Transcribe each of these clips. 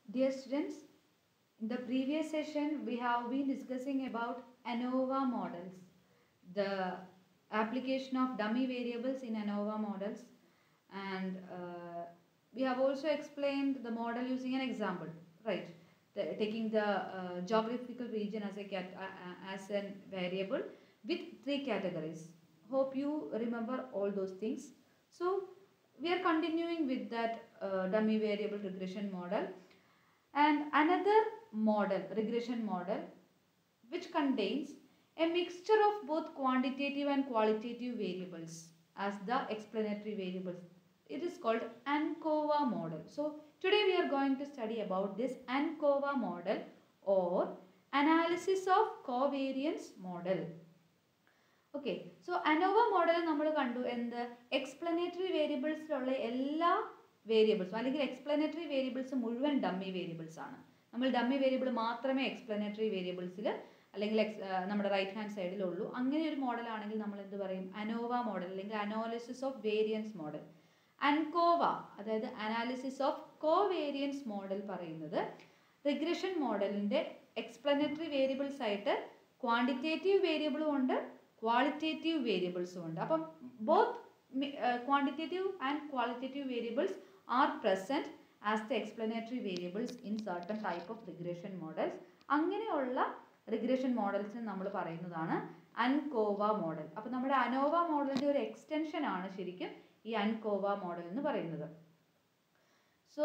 Dear students, in the previous session we have been discussing about ANOVA models, the application of dummy variables in ANOVA models, and we have also explained the model using an example, right? Taking the geographical region as a variable with three categories. Hope you remember all those things. So we are continuing with that dummy variable regression model. And another model, regression model, which contains a mixture of both quantitative and qualitative variables as the explanatory variables. It is called ANCOVA model. So today we are going to study about this ANCOVA model or analysis of covariance model. Okay, so ANOVA model നമ്മൾ കണ്ടു എന്ത് explanatory variables ഉള്ള എല്ലാ വേരിയബിൾസും അല്ലെങ്കിൽ explanatory variables മുഴുവൻ dummy variables ആണ്. നമ്മൾ ഡമ്മി വേരിയബിൾ മാത്രമേ എക്സ്പ്ലനറ്ററി വേരിയബിൾസിൽ അല്ലെങ്കിൽ നമ്മുടെ റൈറ്റ് ഹാൻഡ് സൈഡിലുള്ളൂ. അങ്ങനെ ഒരു മോഡൽ ആണെങ്കിൽ നമ്മൾ എന്ത് പറയും? അനോവ മോഡൽ അല്ലെങ്കിൽ analysis of variance model. ANCOVA അതായത് അനാലിസിസ് ഓഫ് കോവേരിയൻസ് മോഡൽ പറയുന്നത് റിഗ്രഷൻ മോഡലിൻ്റെ എക്സ്പ്ലനറ്ററി വേരിയബിൾസ് ആയിട്ട് ക്വാണ്ടിറ്റേറ്റീവ് വേരിയബിളും ഉണ്ട്, ക്വാളിറ്റേറ്റീവ് വേരിയബിൾസും ഉണ്ട്. അപ്പം both quantitative and qualitative variables are present as the explanatory variables in certain type of regression models. അങ്ങനെയുള്ള റിഗ്രഷൻ മോഡൽസിന് നമ്മൾ പറയുന്നതാണ് അൻകോവ മോഡൽ. അപ്പോൾ നമ്മുടെ അനോവ മോഡലിൻ്റെ ഒരു എക്സ്റ്റൻഷൻ ആണ് ശരിക്കും ഈ അൻകോവ മോഡൽ എന്ന് പറയുന്നത്. So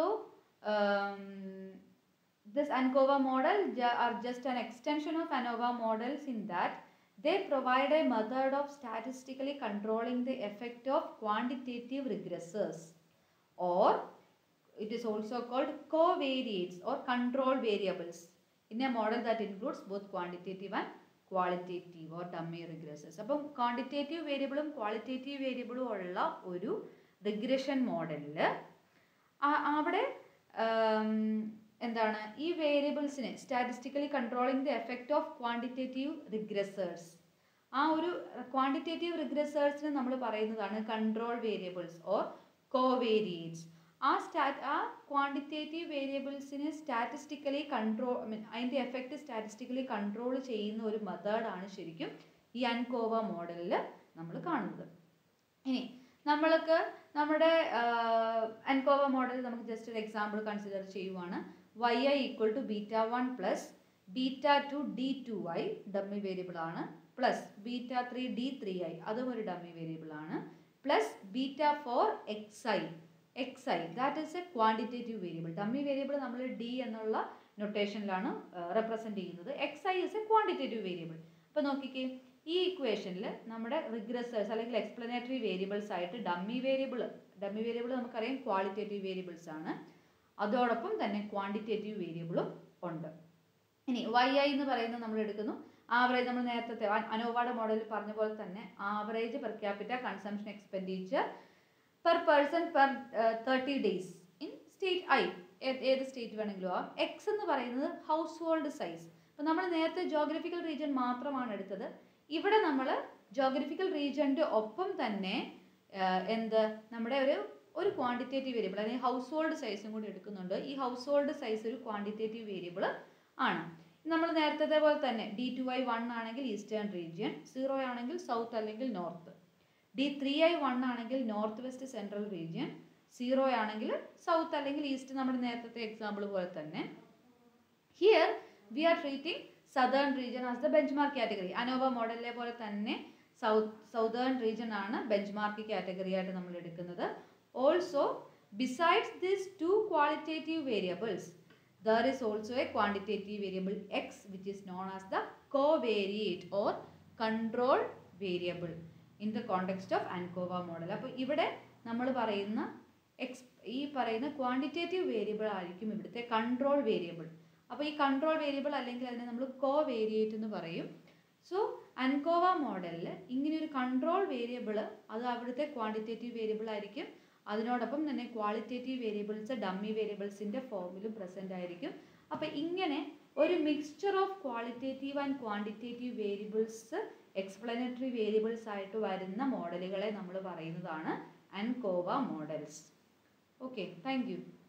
this ANCOVA model are just an extension of ANOVA models in that they provide a method of statistically controlling the effect of quantitative regressors, or it is also called covariates or control variables in a model that includes both quantitative and qualitative or dummy regressors. അപ്പം quantitative വേരിയബിളും qualitative വേരിയബിളും ഉള്ള ഒരു regression മോഡലിൽ അവിടെ എന്താണ് ഈ വേരിയബിൾസിനെ statistically controlling the effect of quantitative regressors. ആ ഒരു ക്വാണ്ടിറ്റേറ്റീവ് റിഗ്രസേഴ്സിന് നമ്മൾ പറയുന്നതാണ് കൺട്രോൾ വേരിയബിൾസ് ഓർ കോവേരിയേറ്റ്സ്. ആ ക്വാണ്ടിറ്റേറ്റീവ് വേരിയബിൾസിനെ സ്റ്റാറ്റിസ്റ്റിക്കലി കൺട്രോൾ അതിൻ്റെ എഫക്റ്റ് സ്റ്റാറ്റിസ്റ്റിക്കലി കൺട്രോൾ ചെയ്യുന്ന ഒരു മെത്തേഡാണ് ശരിക്കും ഈ അൻകോവ മോഡലിൽ നമ്മൾ കാണുന്നത്. ഇനി നമ്മൾക്ക് നമ്മുടെ അൻകോവ മോഡൽ നമുക്ക് ജസ്റ്റ് ഒരു എക്സാമ്പിൾ കൺസിഡർ ചെയ്യുവാണ്. yi equal to β1 plus β2 d2i dummy variable ആണ്, പ്ലസ് β3 d3i അതും ഒരു ഡമ്മി വേരിയബിൾ ആണ്, plus β4 xi that is a quantitative variable. Dummy variable നമ്മൾ d എന്നുള്ള നൊട്ടേഷനിലാണ് റെപ്രസെൻറ്റ് ചെയ്യുന്നത്. xi is a quantitative variable. അപ്പോൾ നോക്കിക്കേ, ഈ ഇക്വേഷനിൽ നമ്മുടെ റിഗ്രസേഴ്സ് അല്ലെങ്കിൽ എക്സ്പ്ലനേറ്ററി വേരിയബിൾസ് ആയിട്ട് ഡമ്മി വേരിയബിൾ നമുക്കറിയാം ക്വാളിറ്റേറ്റീവ് വേരിയബിൾസ് ആണ്, അതോടൊപ്പം തന്നെ ക്വാണ്ടിറ്റേറ്റീവ് വേരിയബിളും ഉണ്ട്. ഇനി yi എന്ന് പറയുന്നത് നമ്മൾ എടുക്കുന്നു ആവറേജ്. നമ്മൾ നേരത്തെ അനോവയുടെ മോഡലിൽ പറഞ്ഞ പോലെ തന്നെ average per capita consumption expenditure per person per 30 days in state I, ഏത് സ്റ്റേറ്റ് വേണമെങ്കിലും ആവാം. എക്സ് എന്ന് പറയുന്നത് ഹൗസ് ഹോൾഡ് സൈസ്. അപ്പം നമ്മൾ നേരത്തെ ജോഗ്രഫിക്കൽ റീജിയൻ മാത്രമാണ് എടുത്തത്. ഇവിടെ നമ്മൾ ജോഗ്രഫിക്കൽ റീജിയൻ്റെ ഒപ്പം തന്നെ നമ്മുടെ ഒരു ക്വാണ്ടിറ്റേറ്റീവ് വേരിയബിൾ അല്ലെങ്കിൽ ഹൗസ് ഹോൾഡ് സൈസും കൂടി എടുക്കുന്നുണ്ട്. ഈ ഹൗസ് ഹോൾഡ് സൈസ് ഒരു ക്വാണ്ടിറ്റേറ്റീവ് വേരിയബിൾ ആണ്. നമ്മൾ നേരത്തെ പോലെ തന്നെ d2i 1 ആണെങ്കിൽ ഈസ്റ്റേൺ റീജിയൻ, 0 ആണെങ്കിൽ സൗത്ത് അല്ലെങ്കിൽ നോർത്ത്, d3i 1 ആണെങ്കിൽ നോർത്ത് വെസ്റ്റ് സെൻട്രൽ റീജിയൻ, 0 ആണെങ്കിൽ സൗത്ത് അല്ലെങ്കിൽ ഈസ്റ്റ്, നമ്മുടെ നേരത്തെ എക്സാമ്പിൾ പോലെ തന്നെ. Here we are treating southern region as the benchmark category. ANOVA മോഡലിലെ പോലെ തന്നെ സൗതേൺ റീജിയൻ ആണ് ബെഞ്ച് മാർക്ക് കാറ്റഗറി ആയിട്ട് നമ്മൾ എടുക്കുന്നത്. Also, besides these two qualitative variables, there is also a quantitative variable x which is known as the covariate or control variable in the context of ANCOVA model. അപ്പോൾ ഇവിടെ നമ്മൾ പറയുന്ന ഈ പറയുന്ന quantitative variable ആയിരിക്കും ഇവിടുത്തെ കൺട്രോൾ വേരിയബിൾ. അപ്പോൾ ഈ കൺട്രോൾ വേരിയബിൾ അല്ലെങ്കിൽ അതിനെ നമ്മൾ കോവേരിയേറ്റ് എന്ന് പറയും. സോ അൻകോവ മോഡലിൽ ഇങ്ങനെ ഒരു കൺട്രോൾ വേരിയബിൾ അത് അവിടുത്തെ ക്വാണ്ടിറ്റേറ്റീവ് വേരിയബിൾ ആയിരിക്കും, അതിനോടൊപ്പം തന്നെ ക്വാളിറ്റേറ്റീവ് വേരിയബിൾസ് ഡമ്മി വേരിയബിൾസിൻ്റെ ഫോമിലും പ്രസൻ്റ് ആയിരിക്കും. അപ്പോൾ ഇങ്ങനെ ഒരു mixture of qualitative and quantitative variables explanatory variables ആയിട്ട് വരുന്ന മോഡലുകളെ നമ്മൾ പറയുന്നതാണ് ANCOVA models. Okay, thank U.